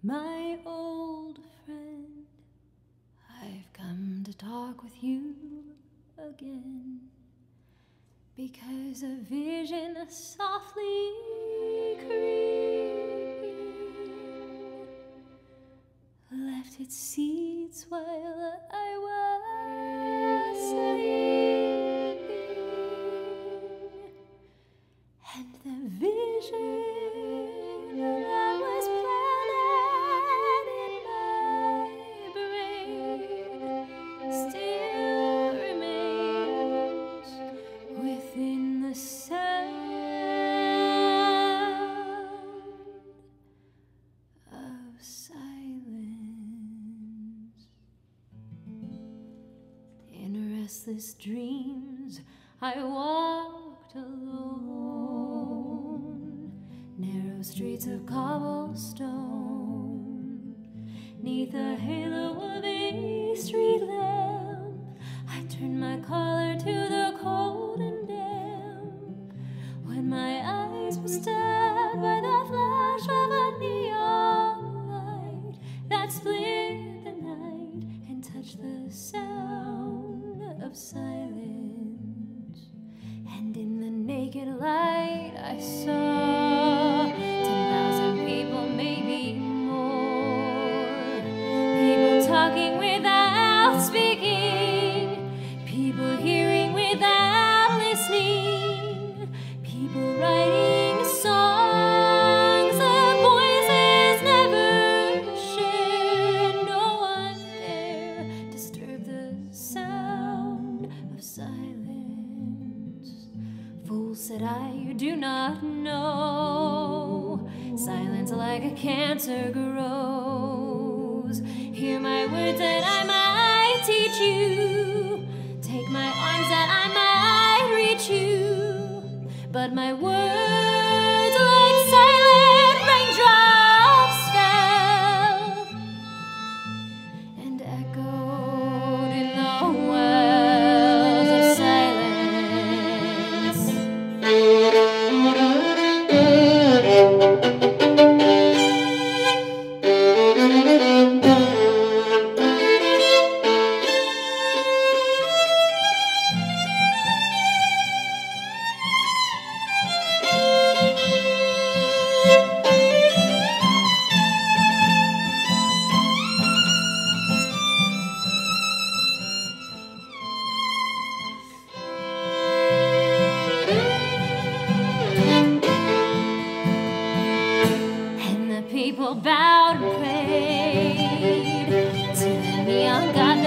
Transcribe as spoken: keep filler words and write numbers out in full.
my old friend, I've come to talk with you again, because a vision softly creeping left its seeds while I was sleeping, and the vision that was planted in my brain still remains within the sound of silence. In restless dreams I walked alone, narrow streets of cobblestone, neath a halo of a street lamp. I turned my collar to the cold and damp, when my eyes were stabbed by the flash of a neon light that split the night and touched the sound of silence. And in the naked light I saw ten thousand people, maybe more, people talking without speaking, people hearing without listening, people writing songs the voices never shared. No one dare disturb the sound of silence. Fool, said I, you do not know, silence like a cancer grows. Hear my words that I might teach you, take my arms that I might reach you, but my words like silent raindrops fell and echoed in the wells of silence. People bowed and prayed to the neon god